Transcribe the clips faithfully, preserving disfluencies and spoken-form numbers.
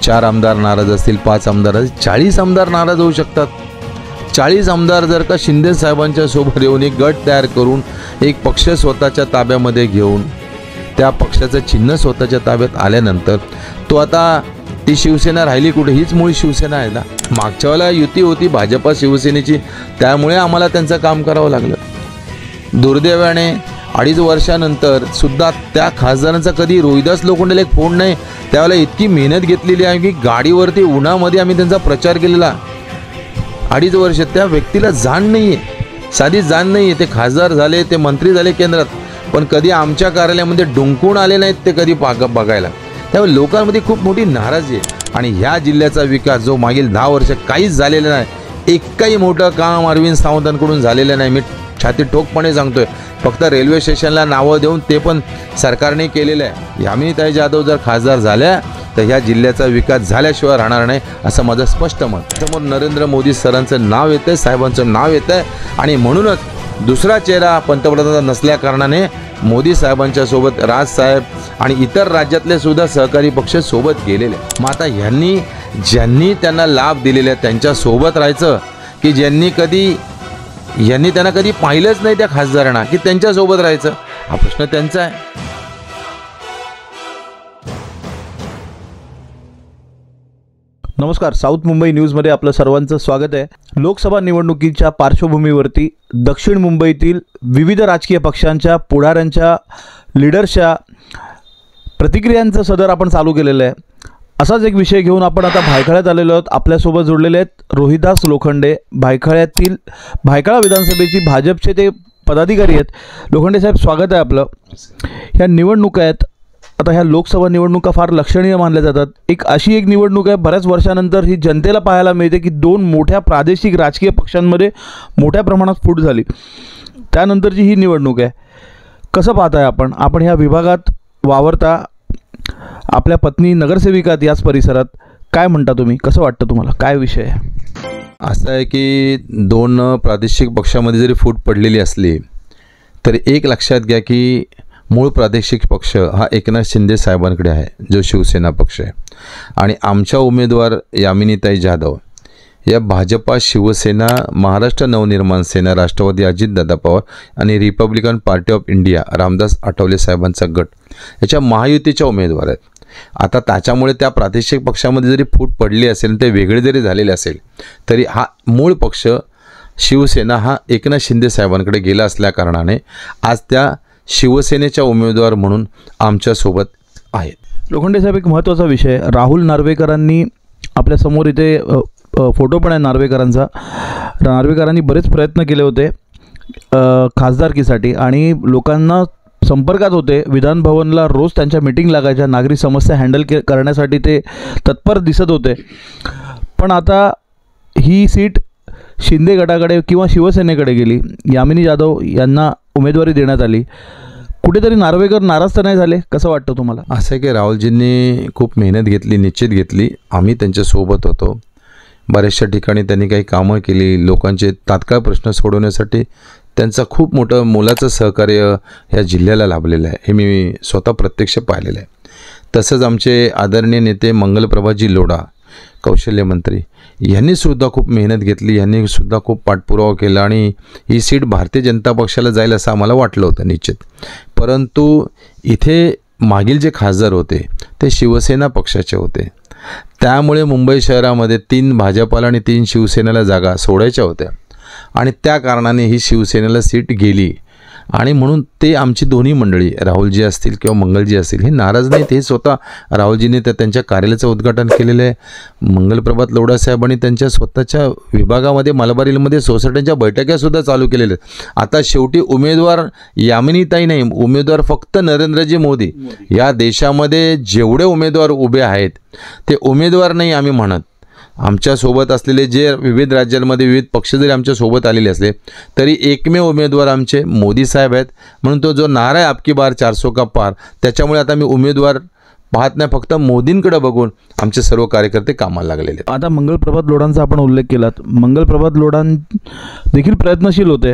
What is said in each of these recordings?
चार आमदार नाराज असतील, पाच आमदार असतील, चाळीस आमदार नाराज होऊ शकतात. चाळीस आमदार जर का शिंदे साहेबांच्या सोबत येऊन एक गट तयार करून एक पक्ष स्वतःच्या ताब्यामध्ये घेऊन त्या पक्षाचं चिन्ह स्वतःच्या ताब्यात आल्यानंतर तो आता ती शिवसेना राहिली कुठे? हीच मूळ शिवसेना आहे ना. मागच्या वेळेला युती होती भाजपा शिवसेनेची, त्यामुळे आम्हाला त्यांचं काम करावं लागलं. दुर्दैवाने अडीच वर्षानंतर सुद्धा त्या खासदारांचा कधी रोहिदास लोखंडेला एक फोन नाही. त्यावेळेला इतकी मेहनत घेतलेली आहे की गाडीवरती उन्हामध्ये आम्ही त्यांचा प्रचार केलेला. अडीच वर्ष त्या व्यक्तीला जाण नाही आहे, साधी जाण नाही आहे. ते खासदार झाले, ते मंत्री झाले केंद्रात, पण कधी आमच्या कार्यालयामध्ये डुंकून आले नाहीत ते कधी पाग बघायला. त्यामुळे लोकांमध्ये खूप मोठी नाराजी आहे. आणि ह्या जिल्ह्याचा विकास जो मागील दहा वर्ष काहीच झालेला नाही, एकही मोठं काम अरविंद सावंतांकडून झालेलं नाही. मी छाती ठोकपणे सांगतोय. फक्त रेल्वे स्टेशनला नावं देऊन ते पण सरकारने केलेलं आहे. यामिनीताई जाधव जर खासदार झाल्या तर ह्या जिल्ह्याचा विकास झाल्याशिवाय राहणार नाही असं माझं स्पष्ट मत. समोर नरेंद्र मोदी सरांचं नाव येतं आहे, साहेबांचं नाव येतं आहे. आणि म्हणूनच दुसरा चेहरा पंतप्रधान नसल्या कारणाने मोदी साहेबांच्या सोबत राजसाहेब आणि इतर राज्यातले सुद्धा सहकारी पक्ष सोबत गेलेले. मग आता ह्यांनी ज्यांनी त्यांना लाभ दिलेले त्यांच्या सोबत राहायचं की ज्यांनी कधी यांनी त्यांना कधी पाहिलंच नाही त्या खासदारांना की त्यांच्यासोबत राहायचं, हा प्रश्न त्यांचा आहे. नमस्कार, साऊथ मुंबई न्यूजमध्ये आपलं सर्वांचं स्वागत आहे. लोकसभा निवडणुकीच्या पार्श्वभूमीवरती दक्षिण मुंबईतील विविध राजकीय पक्षांच्या पुढाऱ्यांच्या लीडर्सच्या प्रतिक्रियांचं सदर आपण चालू केलेलं आहे. असाच एक विषय घेऊन आपण आता भायखळ्यात आलेलो आहोत. आपल्यासोबत जोडलेले आहेत रोहिदास लोखंडे, भायखळ्यातील भायखळा विधानसभेची भाजपचे ते पदाधिकारी आहेत. लोखंडे साहेब, स्वागत आहे आपलं. ह्या निवडणुका आहेत, आता ह्या लोकसभा निवडणुका फार लक्षणीय मानल्या जातात. एक अशी एक निवडणूक आहे बऱ्याच वर्षानंतर ही जनतेला पाहायला मिळते की दोन मोठ्या प्रादेशिक राजकीय पक्षांमध्ये मोठ्या प्रमाणात फूट झाली. त्यानंतरची ही निवडणूक आहे. कसं पाहताय आपण आपण ह्या विभागात वावरता, आपल्या पत्नी नगरसेविकात याच परिसरात, काय म्हणता तुम्ही? कसं वाटतं तुम्हाला? काय विषय आहे? असं आहे की दोन प्रादेशिक पक्षामध्ये जरी फूट पडलेली असली तरी एक लक्षात घ्या की मूळ प्रादेशिक पक्ष हा एकनाथ शिंदे साहेबांकडे आहे, जो शिवसेना पक्ष आहे. आणि आमच्या उमेदवार यामिनीताई जाधव या भाजपा, शिवसेना, महाराष्ट्र नवनिर्माण सेना, राष्ट्रवादी अजितदादा पवार आणि Republican Party of India Ramdas Athawale साहेबांचा गट याच्या महायुतीच्या उमेदवार आहेत. आता त्याच्यामुळे त्या प्रादेशिक पक्षामध्ये जरी फूट पडली असेल, ते वेगळे जरी झालेले असेल, तरी हा मूळ पक्ष शिवसेना हा एकनाथ शिंदे साहेबांकडे गेला असल्या कारणाने आज त्या शिवसेनेच्या उमेदवार म्हणून आमच्यासोबत आहेत. लोखंडे साहेब, एक महत्त्वाचा विषय, राहुल नार्वेकरांनी आपल्यासमोर इथे फोटो पण आहे नार्वेकरांचा. नार्वेकरांनी बरेच प्रयत्न केले होते खासदारकीसाठी आणि लोकांना संपर्कात होते. विधानभवनला रोज त्यांच्या मीटिंग लागायच्या, नागरी समस्या हँडल के करण्यासाठी ते तत्पर दिसत होते. पण आता ही सीट शिंदे गटाकडे किंवा शिवसेनेकडे गेली. यामिनी जाधव यांना उमेदवारी देण्यात आली. कुठेतरी नार्वेकर नाराज तर नाही झाले? कसं वाटतं तुम्हाला? असं आहे की राहुलजींनी खूप मेहनत घेतली, निश्चित घेतली. आम्ही त्यांच्यासोबत होतो. बऱ्याचशा ठिकाणी त्यांनी काही कामं केली. लोकांचे तात्काळ प्रश्न सोडवण्यासाठी त्यांचं खूप मोठं मोलाचं सहकार्य ह्या जिल्ह्याला लाभलेलं आहे, हे मी स्वतः प्रत्यक्ष पाहिलेलं आहे. तसंच आमचे आदरणीय नेते मंगलप्रभाजी लोढा, कौशल्य मंत्री, यांनीसुद्धा खूप मेहनत घेतली. यांनीसुद्धा खूप पाठपुरावा केला आणि ही सीट भारतीय जनता पक्षाला जाईल असं आम्हाला वाटलं होतं निश्चित. परंतु इथे मागील जे खासदार होते ते शिवसेना पक्षाचे होते. त्यामुळे मुंबई शहरामध्ये तीन भाजपाला आणि तीन शिवसेनेला जागा सोडायच्या होत्या आणि त्या कारणाने ही शिवसेनेला सीट गेली. आणि म्हणून ते आमची दोन्ही मंडळी, राहुलजी असतील किंवा मंगलजी असतील, हे नाराज नाहीत. हे स्वतः राहुलजींनी त्या त्यांच्या कार्यालयाचं उद्घाटन केलेलं आहे. मंगलप्रभात लोढा साहेबांनी त्यांच्या स्वतःच्या विभागामध्ये मलबारीमध्ये सोसायट्यांच्या बैठकासुद्धा चालू केलेल्या आहेत. आता शेवटी उमेदवार यामिनीताई नाही, उमेदवार फक्त नरेंद्रजी मोदी. या देशामध्ये जेवढे उमेदवार उभे आहेत ते उमेदवार नाही आम्ही म्हणत. आमच्यासोबत असलेले जे विविध राज्यांमध्ये विविध पक्ष जरी आमच्यासोबत आलेले असले तरी एकमेव उमेदवार आमचे मोदी साहेब आहेत. म्हणून तो जो नारा आहे आपकी बार चारसो का पार, त्याच्यामुळे आता मी उमेदवार पाहत नाही, फक्त मोदींकडे बघून आमचे सर्व कार्यकर्ते कामाला लागलेले आहेत. आता मंगलप्रभात लोढांचा आपण उल्लेख केलात. मंगलप्रभात लोढां देखील प्रयत्नशील होते,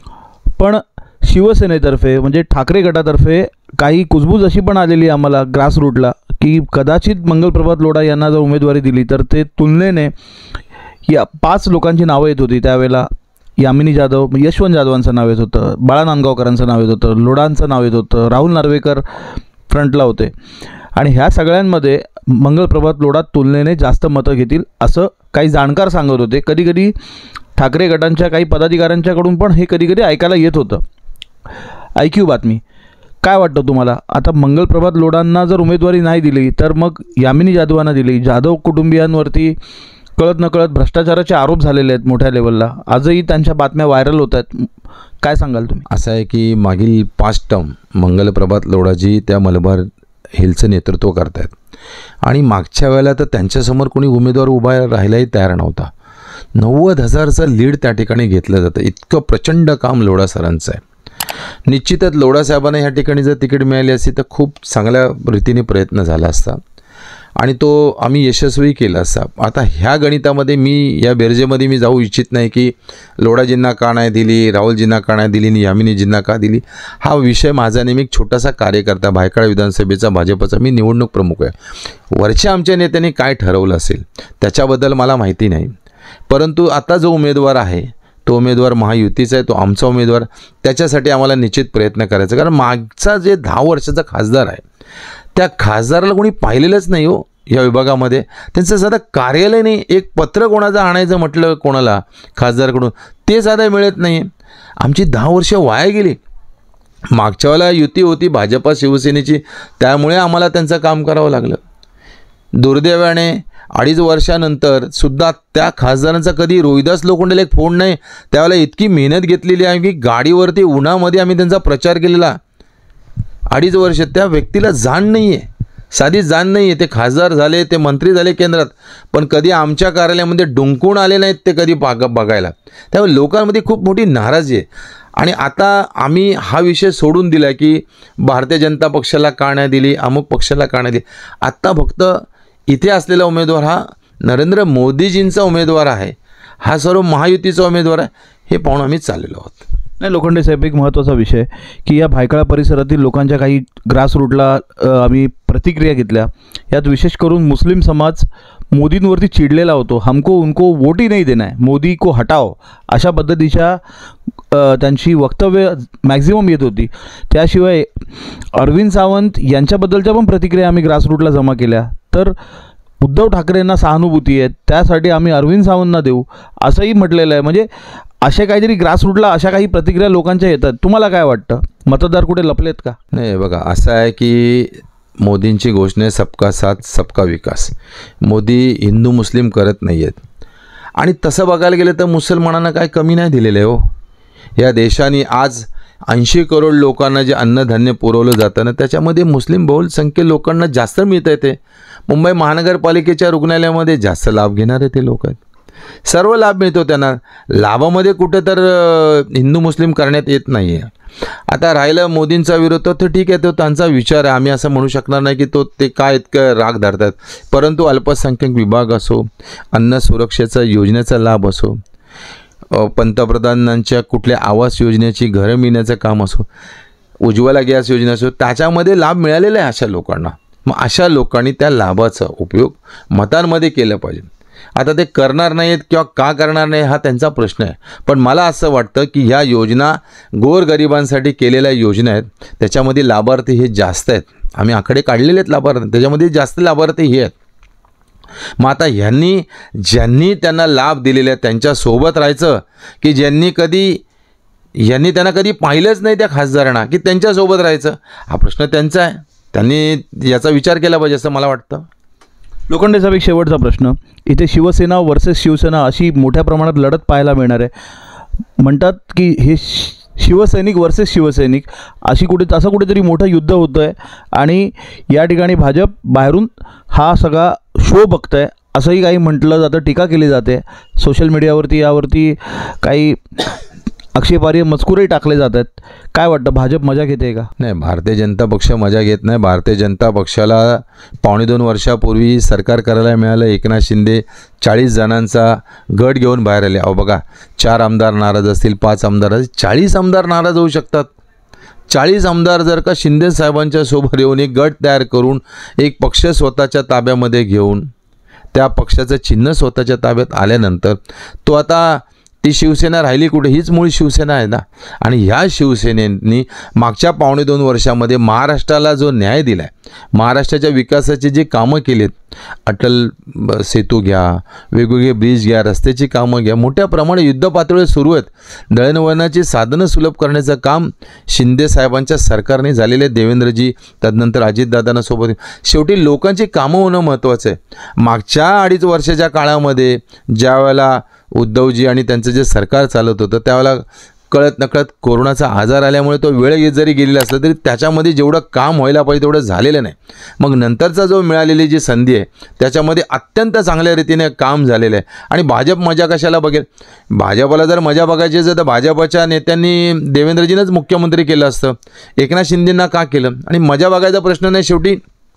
पण शिवसेनेतर्फे म्हणजे ठाकरे गटातर्फे काही कुजबूज अशी पण आलेली आम्हाला ग्रासरूटला की कदाचित मंगलप्रभात लोढा यांना जर उमेदवारी दिली तर ते तुलनेने या पाच लोकांची नावं येत होती त्यावेळेला. यामिनी जाधव, यशवंत जाधवांचं नाव येत होतं, बाळा नांदगावकरांचं नाव येत होतं, लोढांचं नाव येत होतं, राहुल नार्वेकर फ्रंटला होते. आणि ह्या सगळ्यांमध्ये मंगलप्रभात लोढा तुलनेने जास्त मतं घेतील असं काही जाणकार सांगत होते. कधीकधी ठाकरे गटांच्या काही पदाधिकाऱ्यांच्याकडून पण हे कधीकधी ऐकायला येत होतं. ऐक्यू बातमी. काय वाटतं तुम्हाला? आता मंगलप्रभात लोढांना जर उमेदवारी नाही दिली तर मग यामिनी जाधवांना दिली. जाधव कुटुंबियांवरती कळत नकळत भ्रष्टाचाराचे आरोप झालेले आहेत मोठ्या लेवलला. आजही त्यांच्या बातम्या व्हायरल होत आहेत. काय सांगाल तुम्ही? असं आहे की मागील पाच टर्म मंगलप्रभात लोढाजी त्या मलबार हिलचं नेतृत्व करत आहेत आणि मागच्या वेळेला तर त्यांच्यासमोर कोणी उमेदवार उभा राहायलाही तयार नव्हता. नव्वद हजारचं लीड त्या ठिकाणी घेतलं जातं. इतकं प्रचंड काम लोढा सरांचं आहे. निश्चितच लोढा साहेबांना ह्या ठिकाणी जर तिकीट मिळाली असती तर खूप चांगल्या रीतीने प्रयत्न झाला असता आणि तो आम्ही यशस्वी केला असता. आता ह्या गणितामध्ये मी या बेरजेमध्ये मी जाऊ इच्छित नाही की लोढाजींना का नाही दिली, राहुलजींना का नाही दिली आणि यामिनीजींना का दिली. हा विषय माझा नेहमी एक छोटासा कार्यकर्ता, भायखळा विधानसभेचा भाजपचा मी निवडणूक प्रमुख आहे. वरच्या आमच्या नेत्यांनी काय ठरवलं असेल त्याच्याबद्दल मला माहिती नाही. परंतु आता जो उमेदवार आहे तो उमेदवार महायुतीचा आहे, तो आमचा उमेदवार. त्याच्यासाठी आम्हाला निश्चित प्रयत्न करायचा. कारण मागचा जे दहा वर्षाचा खासदार आहे त्या खासदाराला कोणी पाहिलेलंच नाही हो या विभागामध्ये. त्यांचं साधं कार्यालय नाही. एक पत्र कोणाचं आणायचं म्हटलं कोणाला खासदारकडून ते साधं मिळत नाही. आमची दहा वर्ष वाया गेली. मागच्या वेळेला युती होती भाजपा शिवसेनेची, त्यामुळे आम्हाला त्यांचं काम करावं लागलं. दुर्दैवाने अडीच वर्षानंतर सुद्धा त्या खासदारांचा कधी रोहिदास लोखंडेला एक फोन नाही. त्यावेळेला इतकी मेहनत घेतलेली आहे की गाडीवरती उन्हामध्ये आम्ही त्यांचा प्रचार केलेला. अडीच वर्ष त्या व्यक्तीला जाण नाही आहे, साधी जाण नाही आहे. ते खासदार झाले, ते मंत्री झाले केंद्रात, पण कधी आमच्या कार्यालयामध्ये डुंकून आले नाहीत ते कधी बाग बघायला. त्यामुळे लोकांमध्ये खूप मोठी नाराजी आहे. आणि आता आम्ही हा विषय सोडून दिला की भारतीय जनता पक्षाला का नाही दिली, अमुक पक्षाला का नाही दिली. आत्ता फक्त इथे असलेला उमेदवार हा नरेंद्र मोदीजींचा उमेदवार आहे, हा सर्व महायुतीचा उमेदवार आहे, हे पाहून आम्ही चाललेलो आहोत. नाही, लोखंडे साहेब, एक महत्त्वाचा विषय की या भायखळा परिसरातील लोकांच्या काही ग्रासरूटला आम्ही प्रतिक्रिया घेतल्या. यात विशेष करून मुस्लिम समाज मोदींवरती चिडलेला होतो. हमको उनको वोट ही नहीं देना है, मोदी को हटाओ, अशा पद्धतीच्या त्यांची वक्तव्य मॅक्झिमम येत होती. त्याशिवाय अरविंद सावंत यांच्याबद्दलच्या पण प्रतिक्रिया आम्ही ग्रासरूटला जमा केल्या. तर उद्धव ठाकरेंना सहानुभूती आहे त्यासाठी आम्ही अरविंद सावंतना देऊ असंही म्हटलेलं आहे. म्हणजे अशा काहीतरी ग्रासरूटला अशा काही प्रतिक्रिया लोकांच्या येतात. तुम्हाला काय वाटतं, मतदार कुठे लपलेत का? नाही बघा, असं आहे की मोदींची घोषणा आहे सबका साथ सबका विकास. मोदी हिंदू मुस्लिम करत नाही आहेत. आणि तसं बघायला गेलं तर मुसलमानांना काय कमी नाही दिलेलं आहे हो. या देशाने आज ऐंशी करोड लोकांना जे अन्नधान्य पुरवलं जातं ना त्याच्यामध्ये मुस्लिम बहुसंख्य लोकांना जास्त मिळतं आहे. ते मुंबई महानगरपालिकेच्या रुग्णालयामध्ये जास्त लाभ घेणारे ते लोक आहेत. सर्व लाभ मिळतो त्यांना. लाभामध्ये कुठे तर हिंदू मुस्लिम करण्यात येत नाही आहे. आता राहिलं मोदींचा विरोध तर ठीक आहे, तो त्यांचा विचार आहे. आम्ही असं म्हणू शकणार नाही की तो ते काय इतकं राग धरतात. परंतु अल्पसंख्याक विभाग असो, अन्न सुरक्षेचा योजनेचा लाभ असो, पंतप्रधानांच्या कुठल्या आवास योजनेची घरं मिळण्याचं काम असो, उज्ज्वला गॅस योजना असो, त्याच्यामध्ये लाभ मिळालेला आहे अशा लोकांना. मग अशा लोकांनी त्या लाभाचा उपयोग मतांमध्ये केला पाहिजे. आता ते करणार नाहीत किंवा का करणार नाही हा त्यांचा प्रश्न आहे. पण मला असं वाटतं की ह्या योजना गोरगरिबांसाठी केलेल्या योजना आहेत, त्याच्यामध्ये लाभार्थी हे जास्त आहेत. आम्ही आकडे काढलेले आहेत लाभार्थी, त्याच्यामध्ये जास्त लाभार्थी हे आहेत. मग आता ह्यांनी ज्यांनी त्यांना लाभ दिलेले आहेत त्यांच्यासोबत राहायचं की ज्यांनी कधी यांनी त्यांना कधी पाहिलंच नाही त्या खासदारांना की त्यांच्यासोबत राहायचं, हा प्रश्न त्यांचा आहे. त्यांनी याचा विचार केला पाहिजे असं मला वाटतं. लोखंडे साहेब, एक शेवटचा प्रश्न. इथे शिवसेना वर्सेस शिवसेना अशी मोठ्या प्रमाणात लढत पाहायला मिळणार आहे. म्हणतात की हे शिवसैनिक वर्सेस शिवसैनिक अशी कुठे असं कुठेतरी मोठं युद्ध होतं आहे आणि या ठिकाणी भाजप बाहेरून हा सगळा शो बघत आहे असंही काही म्हटलं जातं, टीका केली जाते. सोशल मीडियावरती यावरती काही आक्षेपार्ह मजकूरही टाकले जातात. काय वाटतं, भाजप मजा घेते का? नाही, भारतीय जनता पक्ष मजा घेत नाही. भारतीय जनता पक्षाला पावणे दोन वर्षापूर्वी सरकार करायला मिळालं. एकनाथ शिंदे चाळीस जणांचा गट घेऊन बाहेर आले. अहो बघा, चार आमदार नाराज असतील, पाच आमदार असतील, चाळीस आमदार नाराज होऊ शकतात. चाळीस आमदार जर का शिंदे साहेबांच्या सोबत येऊन एक गट तयार करून एक पक्ष स्वतःच्या ताब्यामध्ये घेऊन त्या पक्षाचं चिन्ह स्वतःच्या ताब्यात आल्यानंतर तो आता ती शिवसेना राहिली कुठे? हीच मूळ शिवसेना आहे ना. आणि ह्या शिवसेनेनी मागच्या पावणे दोन वर्षामध्ये महाराष्ट्राला जो न्याय दिला आहे, महाराष्ट्राच्या विकासाची जी कामं केलीत, अटल सेतू घ्या, वेगवेगळे ब्रिज घ्या, रस्त्याची कामं घ्या, मोठ्या प्रमाणात युद्धपातळीवर सुरू आहेत. दळणवळणाची साधनं सुलभ करण्याचं काम शिंदे साहेबांच्या सरकारने झालेले, देवेंद्रजी त्यानंतर अजितदादांना सोबत. शेवटी लोकांची कामं होणं महत्त्वाचं आहे. मागच्या अडीच वर्षाच्या काळामध्ये ज्या वेळेला उद्धवजी आणि त्यांचं जे सरकार चालत होतं त्यावेळेला कळत नकळत कोरोनाचा आजार आल्यामुळे तो वेळ येत जरी गेलेला असला तरी त्याच्यामध्ये जेवढं काम व्हायला पाहिजे तेवढं झालेलं नाही. मग नंतरचा जो मिळालेली जी संधी आहे त्याच्यामध्ये अत्यंत चांगल्या रीतीने काम झालेलं आहे. आणि भाजप मजा कशाला बघेल? भाजपला जर मजा बघायची असेल तर भाजपच्या नेत्यांनी देवेंद्रजीनंच मुख्यमंत्री केलं असतं, एकनाथ शिंदेंना का केलं? आणि मजा बघायचा प्रश्न नाही. शेवटी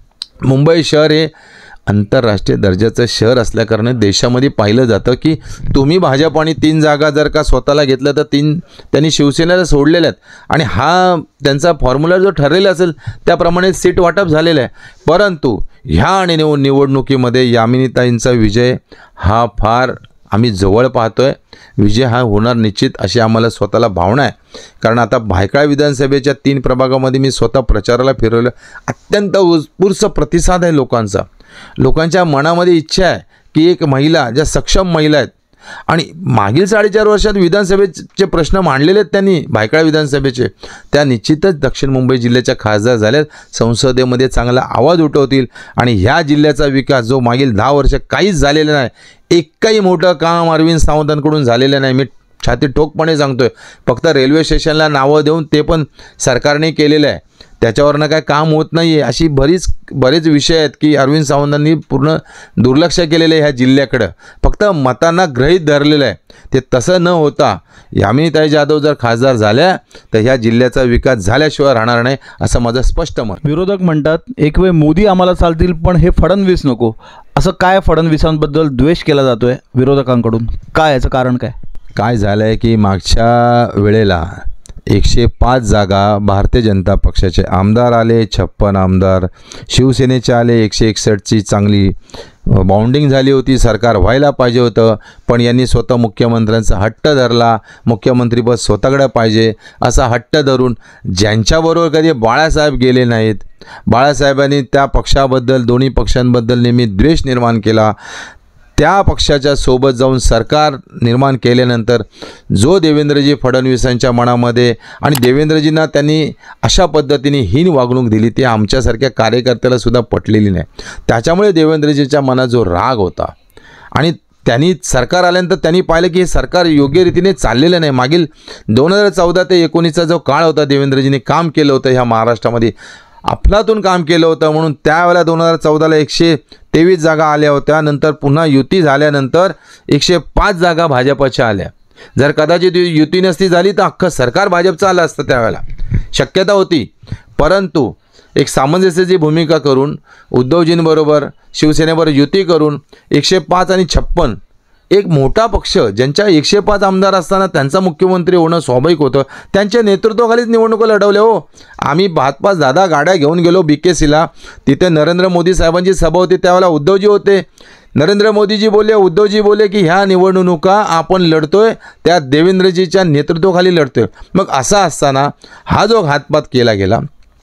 मुंबई शहर हे आंतरराष्ट्रीय दर्जाचं शहर असल्याकारणे देशामध्ये पाहिलं जातं की तुम्ही भाजप आणि तीन जागा जर का स्वतःला घेतलं तर तीन त्यांनी शिवसेनेला सोडलेल्या आहेत आणि हा त्यांचा फॉर्म्युला जो ठरलेला असेल त्याप्रमाणे सीट वाटप झालेलं आहे. परंतु ह्या आणि निव निवडणुकीमध्ये यामिनीताईंचा विजय हा फार आम्ही जवळ पाहतोय. विजय हा होणार निश्चित अशी आम्हाला स्वतःला भावना आहे. कारण आता भायखळा विधानसभेच्या तीन प्रभागामध्ये मी स्वतः प्रचाराला फिरवलं, अत्यंत उत्स्फूर्त प्रतिसाद आहे लोकांचा. लोकांच्या मनामध्ये इच्छा आहे की एक महिला, ज्या सक्षम महिला आहेत आणि मागील साडेचार वर्षात विधानसभेचे प्रश्न मांडलेले आहेत त्यांनी भायखळा विधानसभेचे, त्या निश्चितच दक्षिण मुंबई जिल्ह्याच्या खासदार झाल्यात, संसदेमध्ये चांगला आवाज उठवतील. आणि ह्या जिल्ह्याचा विकास जो मागील दहा वर्ष काहीच झालेला नाही, एकही मोठं काम अरविंद सावंतांकडून झालेलं नाही, मी छाती ठोकपणे सांगतोय. फक्त रेल्वे स्टेशनला नावं देऊन ते पण सरकारने केलेलं आहे, त्याच्यावरनं काय काम होत नाही आहे. अशी बरीच बरेच विषय आहेत की अरविंद सावंतांनी पूर्ण दुर्लक्ष केलेलं आहे ह्या जिल्ह्याकडं, फक्त मतांना गृहीत धरलेलं आहे. ते तसं न होता यामिनीताई जाधव जर खासदार झाल्या तर ह्या जिल्ह्याचा विकास झाल्याशिवाय राहणार नाही असं माझं स्पष्ट मत. विरोधक म्हणतात एक वेळ मोदी आम्हाला चालतील पण हे फडणवीस नको. असं काय फडणवीसांबद्दल द्वेष केला जातोय विरोधकांकडून? काय याचं कारण काय? काय झालं आहे की मागच्या वेळेला एकशे पाच जागा भारतीय जनता पक्षाचे आमदार आले, छप्पन आमदार शिवसेनेचे आले, एकशे एकसष्टची चांगली बाउंडिंग झाली होती, सरकार व्हायला पाहिजे होतं. पण यांनी स्वतः मुख्यमंत्र्यांचा हट्ट धरला, मुख्यमंत्रीपद स्वतःकडे पाहिजे असा हट्ट धरून ज्यांच्याबरोबर कधी बाळासाहेब गेले नाहीत, बाळासाहेबांनी त्या पक्षाबद्दल दोन्ही पक्षांबद्दल नेहमी द्वेष निर्माण केला, त्या पक्षाच्या सोबत जाऊन सरकार निर्माण केल्यानंतर जो देवेंद्रजी फडणवीसांच्या मनामध्ये आणि देवेंद्रजींना त्यांनी अशा पद्धतीने हीन वागणूक दिली ती आमच्यासारख्या कार्यकर्त्याला सुद्धा पटलेली नाही. त्याच्यामुळे देवेंद्रजीच्या मनात जो राग होता आणि त्यांनी सरकार आल्यानंतर त्यांनी पाहिलं की हे सरकार योग्य रीतीने चाललेलं नाही. मागील दोन हजार चौदा ते एकोणीसचा जो काळ होता देवेंद्रजींनी काम केलं होतं ह्या महाराष्ट्रामध्ये, अफलातून काम केलं होतं. म्हणून त्यावेळेला दोन हजार चौदाला एकशे तेवीस जागा आल्या होत्या, नंतर पुन्हा युती झाल्यानंतर एकशे पाच जागा भाजपच्या आल्या. जर कदाचित युती नसती झाली तर अख्खं सरकार भाजपचं आलं असतं, त्यावेळेला शक्यता होती. परंतु एक सामंजस्याची भूमिका करून उद्धवजींबरोबर शिवसेनेबरोबर युती करून एकशे पाच आणि छप्पन एक मोठा पक्ष ज्यांच्या एकशे पाच आमदार असताना त्यांचा मुख्यमंत्री होणं स्वाभाविक होतं, त्यांच्या नेतृत्वाखालीच निवडणुका लढवल्या. हो, आम्ही पाच पाच दादा गाड्या घेऊन गेलो बी के सीला, तिथे नरेंद्र मोदी साहेबांची सभा होती, त्यावेळेला उद्धवजी होते. नरेंद्र मोदीजी बोलले, उद्धवजी बोलले की ह्या निवडणुका आपण लढतोय त्या देवेंद्रजीच्या नेतृत्वाखाली लढतोय. मग असा असताना हा जो घातपात केला गेला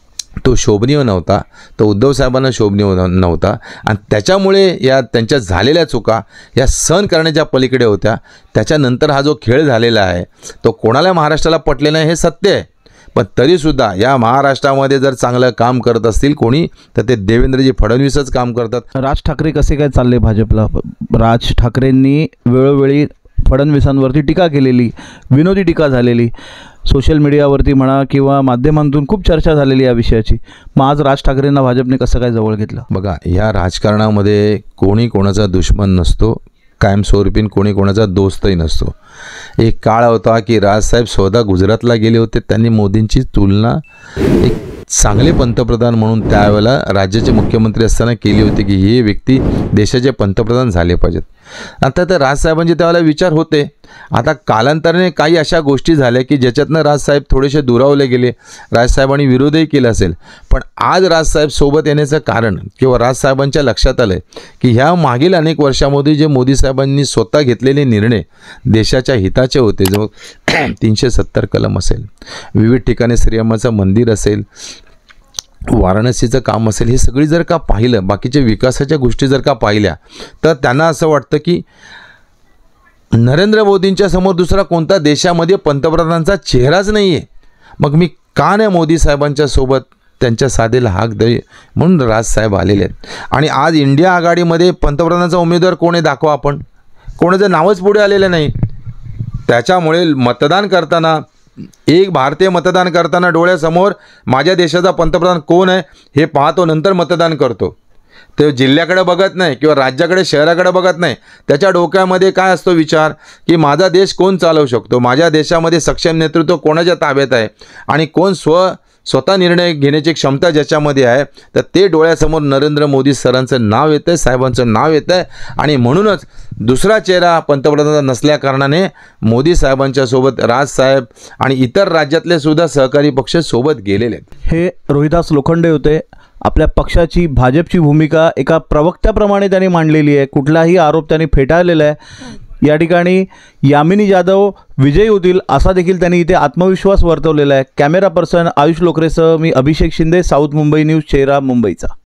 तो शोभनीय नव्हता, तो उद्धव साहेबांना शोभनीय नव्हता. आणि त्याच्यामुळे या त्यांच्या झालेल्या चुका या सहन करण्याच्या पलीकडे होत्या. त्याच्यानंतर हा जो खेळ झालेला आहे तो कोणाला महाराष्ट्राला पटलेला नाही हे सत्य आहे. पण तरीसुद्धा या महाराष्ट्रामध्ये जर चांगलं काम करत असतील कोणी तर ते देवेंद्रजी फडणवीसच काम करतात. राज ठाकरे कसे काय चालले भाजपला? राज ठाकरेंनी वेळोवेळी फडणवीसांवरती टीका केलेली, विनोदी टीका झालेली, सोशल मीडियावरती म्हणा किंवा माध्यमांतून खूप चर्चा झालेली या विषयाची. मग आज राज ठाकरेंना भाजपने कसं काय जवळ घेतलं? बघा, या राजकारणामध्ये कोणी कोणाचा दुश्मन नसतो, कायमस्वरूपीन कोणी कोणाचा दोस्तही नसतो. एक काळ होता की राजसाहेब स्वतः गुजरातला गेले होते, त्यांनी मोदींची तुलना एक चांगले पंतप्रधान म्हणून त्यावेळेला राज्याचे मुख्यमंत्री असताना केली होती की हे व्यक्ती देशाचे पंतप्रधान झाले पाहिजेत. आता तर राजसाहेबांचे त्यावेळेला विचार होते आता कालांतराने काही अशा गोष्टी झाल्या की ज्याच्यातनं राजसाहेब थोडेसे दुरावले गेले, राजसाहेबांनी विरोधही केला असेल. पण आज राजसाहेब सोबत येण्याचं कारण किंवा राजसाहेबांच्या लक्षात आलं आहे की ह्या मागील अनेक वर्षामध्ये जे मोदी साहेबांनी स्वतः घेतलेले निर्णय देशाच्या हिताचे होते. जो तीनशे सत्तर कलम असेल, विविध ठिकाणी श्रीरामाचं मंदिर असेल, वाराणसीचं काम असेल, हे सगळी जर का पाहिलं, बाकीच्या विकासाच्या गोष्टी जर का पाहिल्या, तर त्यांना असं वाटतं की नरेंद्र मोदींच्या समोर दुसरा कोणता देशामध्ये पंतप्रधानांचा चेहराच नाही आहे. मग मी का नाही मोदी साहेबांच्या सोबत त्यांच्या साधेला हाक दे, म्हणून राजसाहेब आलेले आहेत. आणि आज इंडिया आघाडीमध्ये पंतप्रधानाचा उमेदवार कोण आहे दाखवा आपण. कोणाचं नावच पुढे आलेलं नाही. त्याच्यामुळे मतदान करताना, एक भारतीय मतदान करताना डोळ्यासमोर माझ्या देशाचा पंतप्रधान कोण आहे हे पाहतो, नंतर मतदान करतो. ते जिल्ह्याकडे बघत नाही किंवा राज्याकडे, शहराकडे बघत नाही. त्याच्या डोक्यामध्ये काय असतो विचार की माझा देश कोण चालवू शकतो, माझ्या देशामध्ये सक्षम नेतृत्व कोणाच्या ताब्यात आहे आणि कोण स्व स्वतः निर्णय घेण्याची क्षमता ज्याच्यामध्ये आहे, तर ते डोळ्यासमोर नरेंद्र मोदी सरांचं नाव येतं आहे, साहेबांचं नाव येतं आहे. आणि म्हणूनच दुसरा चेहरा पंतप्रधान नसल्याकारणाने मोदी साहेबांच्या सोबत राजसाहेब आणि इतर राज्यातले सुद्धा सहकारी पक्ष सोबत गेलेले आहेत. हे रोहिदास लोखंडे होते. आपल्या पक्षाची, भाजपची भूमिका एका प्रवक्त्याप्रमाणे त्यांनी मांडलेली आहे. कुठलाही आरोप त्यांनी फेटाळलेला आहे. या ठिकाणी यामिनी जाधव विजयी होतील असा देखील त्यांनी इथे आत्मविश्वास वर्तवलेला आहे. कॅमेरा पर्सन आयुष लोकरेसह मी अभिषेक शिंदे, साऊथ मुंबई न्यूज, चेहरा मुंबईचा.